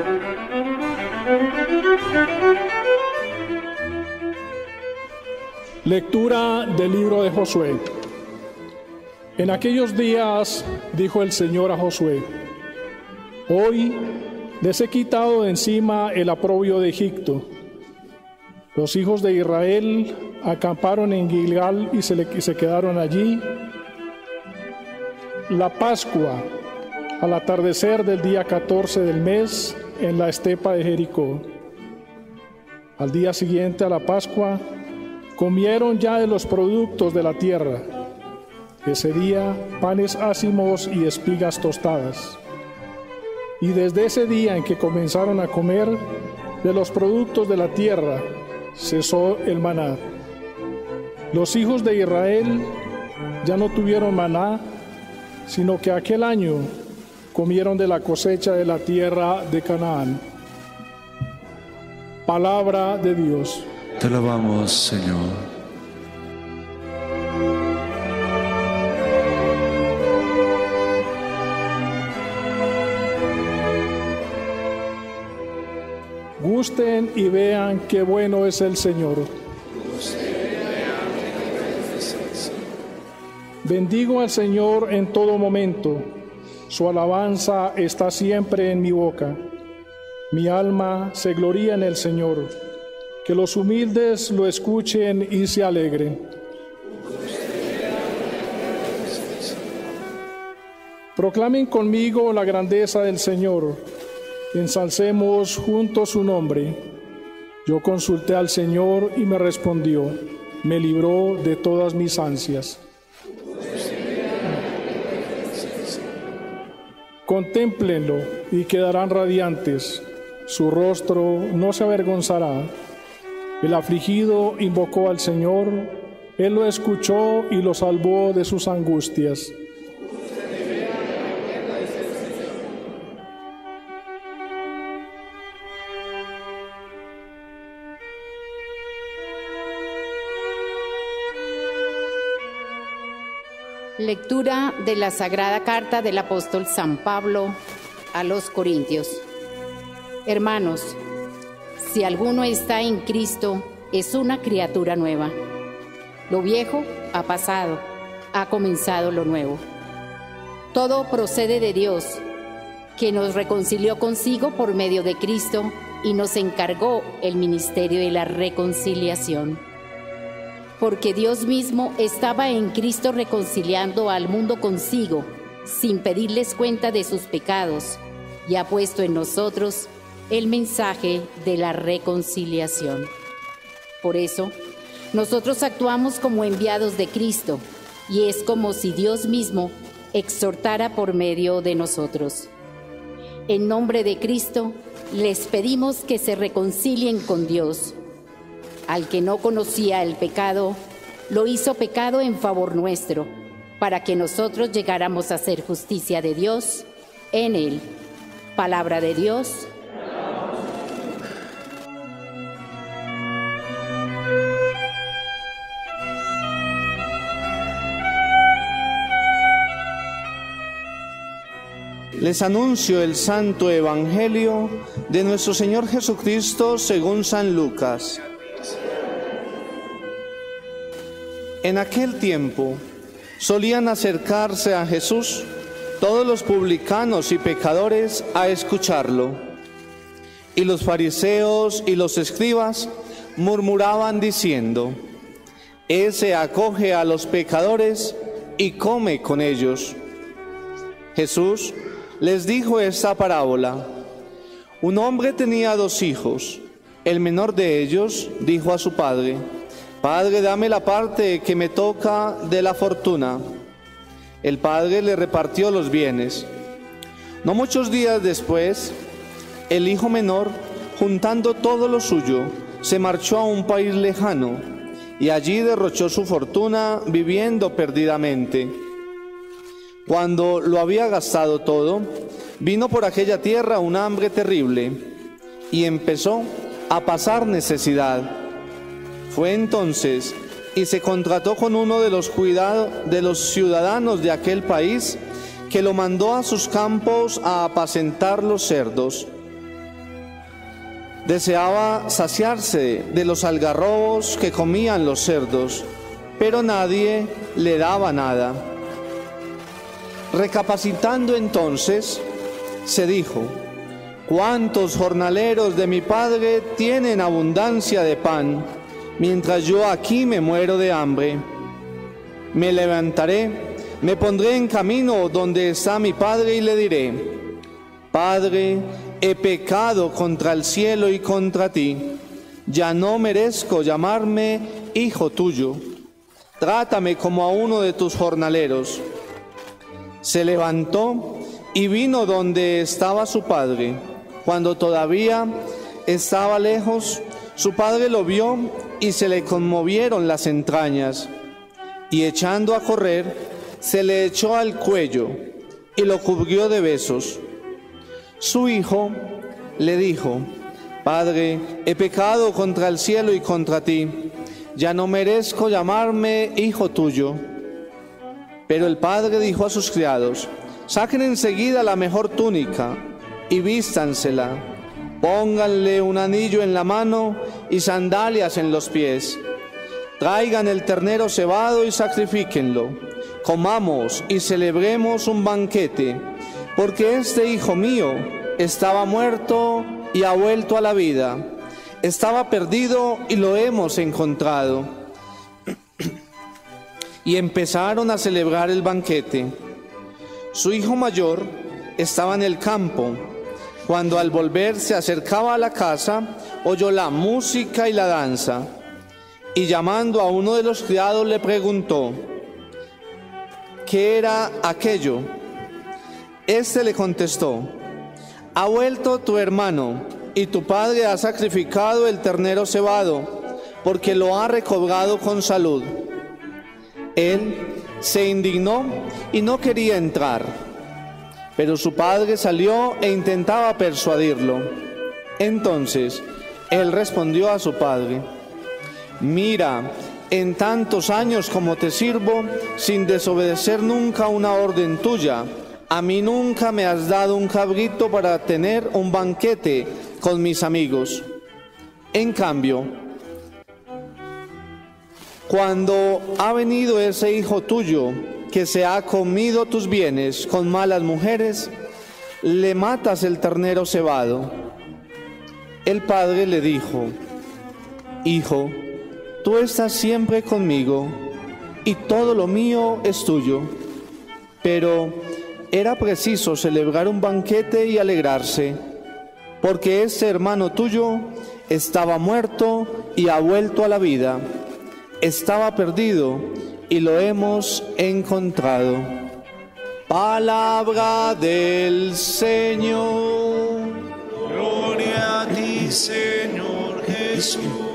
Lectura del libro de Josué. En aquellos días dijo el Señor a Josué: Hoy les he quitado de encima el oprobio de Egipto. Los hijos de Israel acamparon en Gilgal y se quedaron allí. La Pascua, al atardecer del día 14 del mes, en la estepa de Jericó. Al día siguiente a la Pascua, comieron ya de los productos de la tierra. Ese día, panes ácimos y espigas tostadas. Y desde ese día en que comenzaron a comer de los productos de la tierra, cesó el maná. Los hijos de Israel ya no tuvieron maná, sino que aquel año comieron de la cosecha de la tierra de Canaán. Palabra de Dios. Te alabamos, Señor. Gusten y vean qué bueno es el Señor. Bendigo al Señor en todo momento. Su alabanza está siempre en mi boca. Mi alma se gloría en el Señor. Que los humildes lo escuchen y se alegren. Proclamen conmigo la grandeza del Señor. Ensalcemos juntos su nombre. Yo consulté al Señor y me respondió. Me libró de todas mis ansias. Contémplenlo y quedarán radiantes. Su rostro no se avergonzará. El afligido invocó al Señor, Él lo escuchó y lo salvó de sus angustias. Lectura de la Sagrada Carta del Apóstol San Pablo a los Corintios. Hermanos, si alguno está en Cristo, es una criatura nueva. Lo viejo ha pasado, ha comenzado lo nuevo. Todo procede de Dios, que nos reconcilió consigo por medio de Cristo y nos encargó el ministerio de la reconciliación. Porque Dios mismo estaba en Cristo reconciliando al mundo consigo, sin pedirles cuenta de sus pecados, y ha puesto en nosotros el mensaje de la reconciliación. Por eso, nosotros actuamos como enviados de Cristo, y es como si Dios mismo exhortara por medio de nosotros. En nombre de Cristo, les pedimos que se reconcilien con Dios. Al que no conocía el pecado, lo hizo pecado en favor nuestro, para que nosotros llegáramos a ser justicia de Dios en él. Palabra de Dios. Les anuncio el Santo Evangelio de nuestro Señor Jesucristo según San Lucas. En aquel tiempo solían acercarse a Jesús todos los publicanos y pecadores a escucharlo. Y los fariseos y los escribas murmuraban diciendo: Ese acoge a los pecadores y come con ellos. Jesús les dijo esta parábola: Un hombre tenía 2 hijos. El menor de ellos dijo a su padre: Padre, dame la parte que me toca de la fortuna. El padre le repartió los bienes. No muchos días después, el hijo menor, juntando todo lo suyo, se marchó a un país lejano y allí derrochó su fortuna viviendo perdidamente. Cuando lo había gastado todo, vino por aquella tierra un hambre terrible y empezó a pasar necesidad. Fue entonces y se contrató con uno de los ciudadanos de aquel país, que lo mandó a sus campos a apacentar los cerdos. Deseaba saciarse de los algarrobos que comían los cerdos, pero nadie le daba nada. Recapacitando entonces, se dijo: ¿cuántos jornaleros de mi padre tienen abundancia de pan, mientras yo aquí me muero de hambre? Me levantaré, me pondré en camino donde está mi padre y le diré: Padre, he pecado contra el cielo y contra ti. Ya no merezco llamarme hijo tuyo. Trátame como a uno de tus jornaleros. Se levantó y vino donde estaba su padre. Cuando todavía estaba lejos, su padre lo vio y se le conmovieron las entrañas. Y echando a correr, se le echó al cuello y lo cubrió de besos. Su hijo le dijo: Padre, he pecado contra el cielo y contra ti. Ya no merezco llamarme hijo tuyo. Pero el padre dijo a sus criados: saquen enseguida la mejor túnica y vístansela. Pónganle un anillo en la mano y sandalias en los pies. Traigan el ternero cebado y sacrifíquenlo. Comamos y celebremos un banquete, porque este hijo mío estaba muerto y ha vuelto a la vida. Estaba perdido y lo hemos encontrado. Y empezaron a celebrar el banquete. Su hijo mayor estaba en el campo. Cuando al volver se acercaba a la casa, oyó la música y la danza. Y llamando a uno de los criados le preguntó: ¿qué era aquello? Este le contestó: ha vuelto tu hermano, y tu padre ha sacrificado el ternero cebado, porque lo ha recobrado con salud. Él se indignó y no quería entrar, pero su padre salió e intentaba persuadirlo. Entonces él respondió a su padre: mira, en tantos años como te sirvo, sin desobedecer nunca una orden tuya, a mí nunca me has dado un cabrito para tener un banquete con mis amigos. En cambio, cuando ha venido ese hijo tuyo que se ha comido tus bienes con malas mujeres, le matas el ternero cebado. El padre le dijo: hijo, tú estás siempre conmigo y todo lo mío es tuyo. Pero era preciso celebrar un banquete y alegrarse, porque este hermano tuyo estaba muerto y ha vuelto a la vida. Estaba perdido y lo hemos encontrado. Palabra del Señor. Gloria a ti, Señor Jesús.